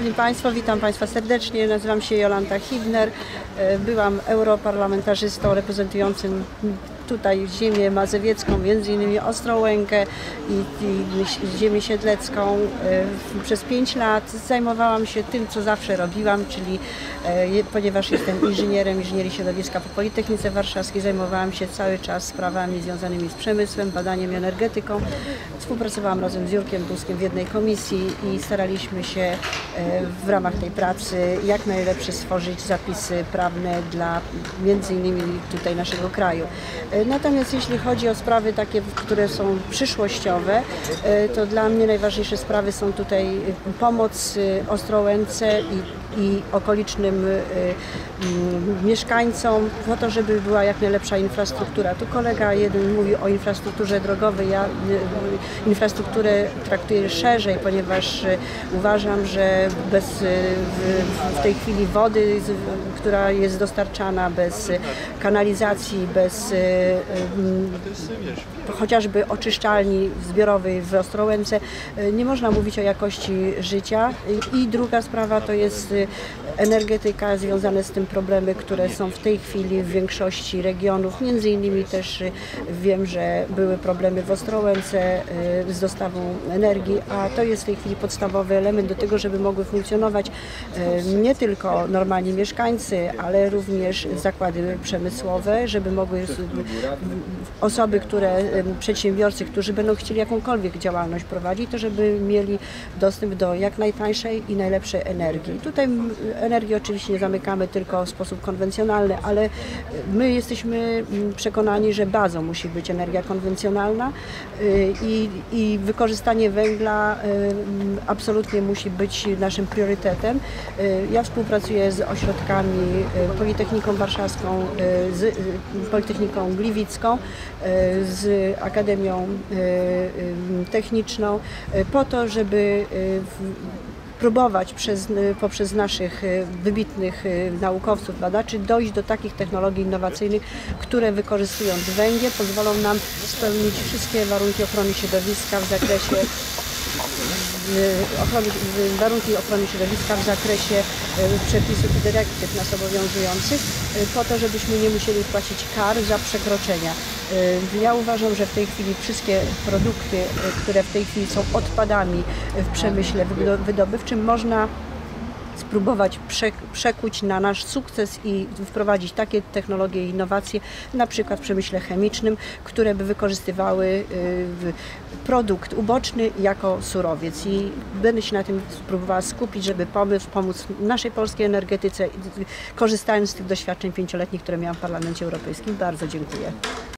Szanowni Państwo, witam Państwa serdecznie. Nazywam się Jolanta Hibner. Byłam europarlamentarzystą reprezentującym tutaj ziemię mazowiecką, między innymi Ostrołękę i ziemię siedlecką. Przez 5 lat zajmowałam się tym, co zawsze robiłam, czyli ponieważ jestem inżynierem inżynierii środowiska po Politechnice Warszawskiej, zajmowałam się cały czas sprawami związanymi z przemysłem, badaniem i energetyką. Współpracowałam razem z Jurkiem Buskiem w jednej komisji i staraliśmy się w ramach tej pracy jak najlepsze stworzyć zapisy prawne dla między innymi tutaj naszego kraju. Natomiast jeśli chodzi o sprawy takie, które są przyszłościowe, to dla mnie najważniejsze sprawy są tutaj pomoc Ostrołęce i okolicznym mieszkańcom po to, żeby była jak najlepsza infrastruktura. Tu kolega jeden mówi o infrastrukturze drogowej, ja infrastrukturę traktuję szerzej, ponieważ uważam, że bez w tej chwili wody, która jest dostarczana, bez kanalizacji, bez chociażby oczyszczalni zbiorowej w Ostrołęce nie można mówić o jakości życia. I druga sprawa to jest energetyka, związane z tym problemy, które są w tej chwili w większości regionów. Między innymi też wiem, że były problemy w Ostrołęce z dostawą energii, a to jest w tej chwili podstawowy element do tego, żeby mogły funkcjonować nie tylko normalni mieszkańcy, ale również zakłady przemysłowe, żeby mogły osoby, przedsiębiorcy, którzy będą chcieli jakąkolwiek działalność prowadzić, to żeby mieli dostęp do jak najtańszej i najlepszej energii. Tutaj energii oczywiście nie zamykamy tylko w sposób konwencjonalny, ale my jesteśmy przekonani, że bazą musi być energia konwencjonalna i wykorzystanie węgla absolutnie musi być naszym priorytetem. Ja współpracuję z ośrodkami Politechniką Warszawską, z Politechniką Gliwicką, z Akademią Techniczną po to, żeby próbować poprzez naszych wybitnych naukowców, badaczy dojść do takich technologii innowacyjnych, które wykorzystując węgiel pozwolą nam spełnić wszystkie warunki ochrony środowiska w zakresie warunki ochrony środowiska w zakresie przepisów i dyrektyw nas obowiązujących, po to, żebyśmy nie musieli płacić kar za przekroczenia. Ja uważam, że w tej chwili wszystkie produkty, które w tej chwili są odpadami w przemyśle wydobywczym, można spróbować przekuć na nasz sukces i wprowadzić takie technologie i innowacje, na przykład w przemyśle chemicznym, które by wykorzystywały produkt uboczny jako surowiec. I będę się na tym spróbowała skupić, żeby pomóc naszej polskiej energetyce, korzystając z tych doświadczeń 5-letnich, które miałam w Parlamencie Europejskim. Bardzo dziękuję.